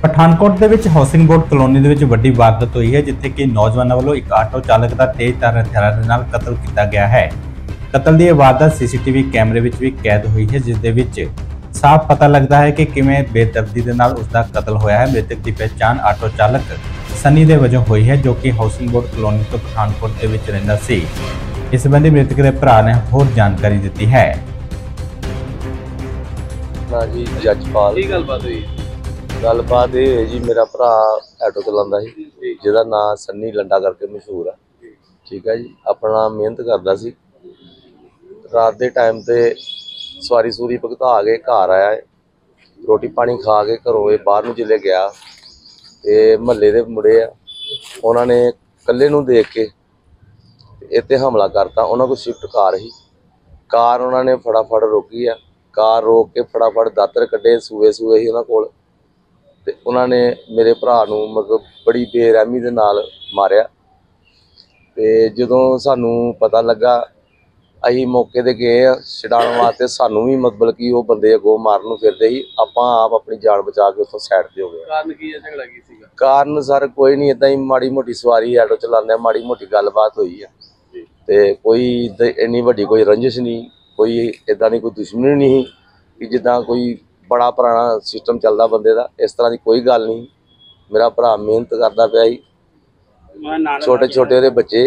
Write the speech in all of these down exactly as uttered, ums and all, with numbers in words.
ਪਠਾਨਕੋਟ ਦੇ ਵਿੱਚ housing board colony ਦੇ ਵਿੱਚ ਵੱਡੀ ਵਾਰਦਾਤ ਹੋਈ ਹੈ, ਜਿੱਥੇ ਕਿ ਨੌਜਵਾਨਾਂ ਵੱਲੋਂ ਇੱਕ ਆਟੋ ਚਾਲਕ ਦਾ ਤੇਜ਼ਧਾਰ ਹਥਿਆਰਾਂ ਦੇ ਨਾਲ ਕਤਲ ਕੀਤਾ ਗਿਆ ਹੈ। ਕਤਲ ਦੀ ਇਹ ਵਾਰਦਾਤ ਸੀਸੀਟੀਵੀ ਕੈਮਰੇ ਵਿੱਚ ਵੀ ਕੈਦ ਹੋਈ ਹੈ, ਜਿਸ ਦੇ ਵਿੱਚ ਸਾਫ਼ ਪਤਾ ਲੱਗਦਾ ਹੈ ਕਿ ਕਿਵੇਂ ਬੇਦਰਦੀ ਦੇ ਨਾਲ ਉਸ ਦਾ ਕਤਲ ਹੋਇਆ ਹੈ। ਮ੍ਰਿਤਕ ਦੀ ਪਹਿਚਾਣ ਆਟੋ ਚਾਲਕ ਸਨੀ ਦੇ ਵਜੋਂ ਹੋਈ ਹੈ, ਜੋ ਕਿ ਹਾਊਸਿੰਗ ਬੋਰਡ ਕਲੋਨੀ ਤੋਂ ਪਠਾਨਕੋਟ ਦੇ ਵਿੱਚ ਰਹਿੰਦਾ ਸੀ। ਇਸ ਸੰਬੰਧੀ ਮ੍ਰਿਤਕ ਦੇ ਭਰਾ ਨੇ ਹੋਰ ਜਾਣਕਾਰੀ ਦਿੱਤੀ ਹੈ। ਨਾ ਜੀ ਜੱਜਪਾਲ ਕੀ ਗੱਲਬਾਤ ਹੋਈ? ਗੱਲਬਾਤ ਇਹ ਹੈ ਜੀ, ਮੇਰਾ ਭਰਾ ਆਟੋ ਚਲਾਉਂਦਾ ਸੀ, ਜਿਹਦਾ ਨਾਂ ਸੰਨੀ ਲੰਡਾ ਕਰਕੇ ਮਸ਼ਹੂਰ ਆ। ਠੀਕ ਹੈ ਜੀ, ਆਪਣਾ ਮਿਹਨਤ ਕਰਦਾ ਸੀ। ਰਾਤ ਦੇ ਟਾਈਮ ਤੇ ਸਵਾਰੀ ਸੂਰੀ ਭੁਗਤਾ ਕੇ ਘਰ ਆਇਆ ਹੈ। ਰੋਟੀ ਪਾਣੀ ਖਾ ਕੇ ਘਰੋਂ ਇਹ ਬਾਹਰ ਨੂੰ ਜਿਲੇ ਗਿਆ ਤੇ ਮਹੱਲੇ ਦੇ ਮੁੰਡੇ ਆ, ਉਹਨਾਂ ਨੇ ਇਕੱਲੇ ਨੂੰ ਦੇਖ ਕੇ ਇਹ ਤੇ ਹਮਲਾ ਕਰਤਾ। ਉਹਨਾਂ ਕੋਲ ਸ਼ਿਫਟ ਕਾਰ ਸੀ, ਕਾਰ ਉਹਨਾਂ ਨੇ ਫਟਾਫਟ ਰੋਕੀ ਆ। ਕਾਰ ਰੋਕ ਕੇ ਫਟਾਫਟ ਦਾਤਰ ਕੱਢੇ, ਸੂਏ ਸੂਏ ਸੀ ਉਹਨਾਂ ਕੋਲ, ਤੇ ਉਹਨਾਂ ਨੇ ਮੇਰੇ ਭਰਾ ਨੂੰ ਮਤਲਬ ਬੜੀ ਬੇਰਹਿਮੀ ਦੇ ਨਾਲ ਮਾਰਿਆ। ਤੇ ਜਦੋਂ ਸਾਨੂੰ ਪਤਾ ਲੱਗਾ, ਅਸੀਂ ਮੌਕੇ ਤੇ ਗਏ ਆ ਛਡਾਉਣ ਵਾਸਤੇ। ਸਾਨੂੰ ਵੀ ਮਤਲਬ ਕਿ ਉਹ ਬੰਦੇ ਅੱਗੋਂ ਮਾਰਨ ਨੂੰ ਫਿਰਦੇ ਸੀ, ਆਪਾਂ ਆਪ ਆਪਣੀ ਜਾਨ ਬਚਾ ਕੇ ਉੱਥੋਂ ਸਾਈਡ ਤੇ ਹੋ ਗਏ। ਕਾਰਨ ਕੀ ਹੈ? ਝਗੜਾ ਕੀ ਸੀਗਾ? ਕਾਰਨ ਸਰ ਕੋਈ ਨਹੀਂ, ਏਦਾਂ ਹੀ ਮਾੜੀ ਮੋਟੀ ਸਵਾਰੀ ਆਟੋ ਚਲਾਉਂਦੇ, ਮਾੜੀ ਮੋਟੀ ਗੱਲਬਾਤ ਹੋਈ ਆ। ਤੇ ਕੋਈ ਇੰਨੀ ਵੱਡੀ ਕੋਈ ਰੰਜਿਸ਼ ਨਹੀਂ, ਕੋਈ ਏਦਾਂ ਦੀ ਕੋਈ ਦੁਸ਼ਮਣੀ ਨਹੀਂ ਕਿ ਜਿੱਦਾਂ ਕੋਈ ਬੜਾ ਪੁਰਾਣਾ ਸਿਸਟਮ ਚੱਲਦਾ ਬੰਦੇ ਦਾ। ਇਸ ਤਰ੍ਹਾਂ ਦੀ ਕੋਈ ਗੱਲ ਨਹੀਂ। ਮੇਰਾ ਭਰਾ ਮਿਹਨਤ ਕਰਦਾ ਪਿਆ ਸੀ, ਛੋਟੇ ਛੋਟੇ ਉਹਦੇ ਬੱਚੇ।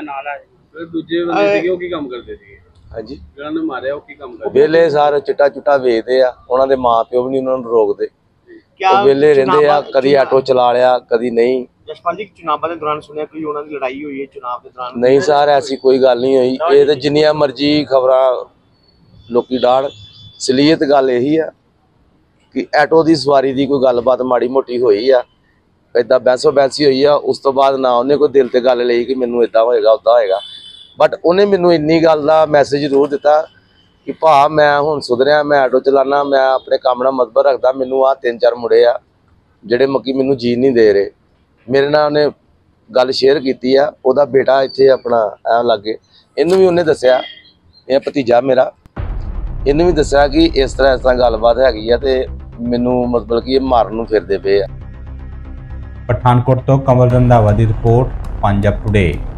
ਦੂਜੇ ਬੰਦੇ ਸੀਗੇ, ਉਹ ਕੀ ਕੰਮ ਕਰਦੇ ਸੀਗੇ? ਹਾਂਜੀ, ਜਿਹਨਾਂ ਨੇ ਮਾਰਿਆ ਉਹ ਕੀ ਕੰਮ ਕਰਦੇ? ਵਿਹਲੇ ਸਾਰ ਚਿੱਟਾ ਚੁੱਟਾ ਵੇਚਦੇ ਆ। ਉਹਨਾਂ ਦੇ ਮਾਂ ਪਿਓ ਵੀ ਨਹੀਂ ਉਹਨਾਂ ਨੂੰ ਰੋਕਦੇ, ਉਹ ਵਿਹਲੇ ਰਹਿੰਦੇ ਆ। ਕਦੀ ਆਟੋ ਚਲਾ ਲਿਆ, ਕਦੀ ਨਹੀਂ। ਜਸਪਾਲ ਜੀ, ਚੁਣਾਵਾਂ ਦੇ ਦੌਰਾਨ ਸੁਣਿਆ ਕੋਈ ਉਹਨਾਂ ਦੀ ਲੜਾਈ ਹੋਈ ਹੈ ਚੁਣਾਵ ਦੇ ਦੌਰਾਨ? ਨਹੀਂ ਸਰ, ਐਸੀ ਕੋਈ ਗੱਲ ਨਹੀਂ ਹੋਈ। ਇਹ ਤਾਂ ਜਿੰਨੀਆਂ ਮਰਜ਼ੀ ਖਬਰਾਂ ਲੋਕੀ ਡਾਣ, ਅਸਲੀਅਤ ਗੱਲ ਇਹੀ ਆ ਕਿ ਆਟੋ ਦੀ ਸਵਾਰੀ ਦੀ ਕੋਈ ਗੱਲਬਾਤ ਮਾੜੀ ਮੋਟੀ ਹੋਈ ਆ, ਏਦਾਂ ਬਹਿਸੋ ਬਹਿਸੀ ਹੋਈ ਆ। ਉਸ ਤੋਂ ਬਾਅਦ ਨਾ ਉਹਨੇ ਕੋਈ ਦਿਲ ਤੇ ਗੱਲ ਲਈ ਕਿ ਮੈਨੂੰ ਏਦਾਂ ਹੋਏਗਾ ਉੱਦਾਂ ਹੋਏਗਾ। ਬਟ ਉਹਨੇ ਮੈਨੂੰ ਇੰਨੀ ਗੱਲ ਦਾ ਮੈਸੇਜ ਜ਼ਰੂਰ ਦਿੱਤਾ ਕਿ ਭਾ ਮੈਂ ਹੁਣ ਸੁਧਰਿਆ, ਮੈਂ ਆਟੋ ਚਲਾਉਣਾ, ਮੈਂ ਆਪਣੇ ਕੰਮ ਨਾਲ ਮਤਲਬ ਰੱਖਦਾ। ਮੈਨੂੰ ਆਹ ਤਿੰਨ ਚਾਰ ਮੁੰਡੇ ਆ ਜਿਹੜੇ ਮੱਕੀ ਮੈਨੂੰ ਜੀਣ ਨਹੀਂ ਦੇ ਰਹੇ। ਮੇਰੇ ਨਾਲ ਉਹਨੇ ਗੱਲ ਸ਼ੇਅਰ ਕੀਤੀ ਆ। ਉਹਦਾ ਬੇਟਾ ਇੱਥੇ ਆਪਣਾ ਐ ਲਾਗੇ, ਇਹਨੂੰ ਵੀ ਉਹਨੇ ਦੱਸਿਆ, ਇਹ ਭਤੀਜਾ ਮੇਰਾ, ਇਹਨੂੰ ਵੀ ਦੱਸਿਆ ਕਿ ਇਸ ਤਰ੍ਹਾਂ ਇਸ ਤਰ੍ਹਾਂ ਗੱਲਬਾਤ ਹੈਗੀ ਆ ਤੇ ਮੈਨੂੰ ਮਤਲਬ ਕਿ ਇਹ ਮਾਰਨ ਨੂੰ ਫਿਰਦੇ ਪਏ ਆ। ਪਠਾਨਕੋਟ ਤੋਂ ਕਮਲ ਰੰਧਾਵਾ ਦੀ ਰਿਪੋਰਟ, ਪੰਜਾਬ ਟੁਡੇ।